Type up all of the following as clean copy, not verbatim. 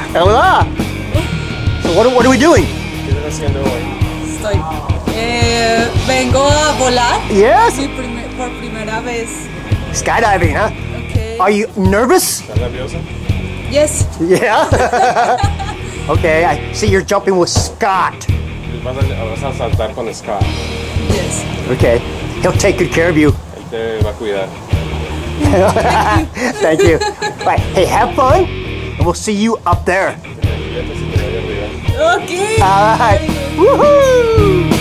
Hola. So what are we doing? ¿Qué estás haciendo hoy? Vengo a volar. Yes. Por primera vez. Skydiving, huh? Okay. Are you nervous? ¿Estás nerviosa? Yes. Yeah. Okay, I see you're jumping with Scott. Vas a saltar con Scott. Yes. Okay, he'll take good care of you. Él te va a cuidar. Thank you. Right, hey, have fun, and we'll see you up there. Fíjate si te vaya arriba. Okay. All right. Woohoo!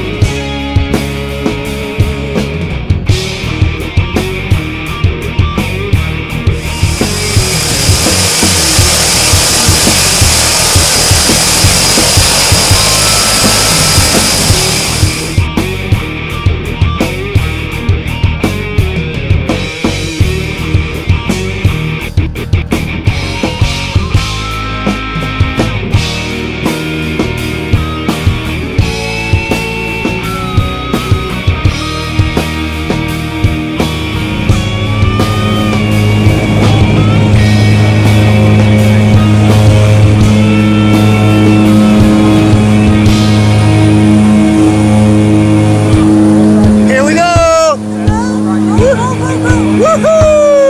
Here we go! Woohoo!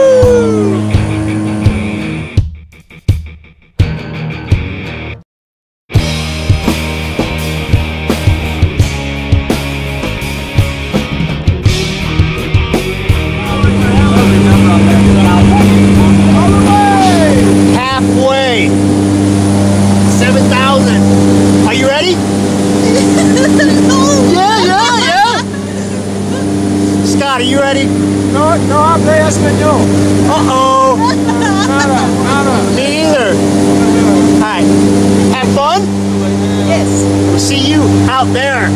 Halfway. 7,000. Are you ready? Yeah. Scott, are you ready? No hablo español. Uh-oh. Nada. Me either. All right. Have fun? Yes. We'll see you out there.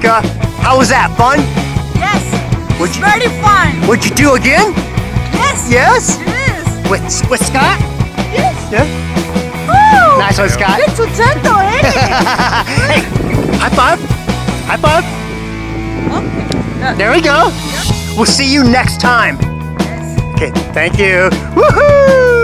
Erica. How was that? Fun? Yes. Would It's you- very fun. Would you do again? Yes. Yes? It is. With Scott? Yes. Yeah. Oh, Nice one, Scott. ¡Qué chuchento, Hey, high five. High five. Okay. There we go. We'll see you next time. Yes. Okay, thank you. Woohoo!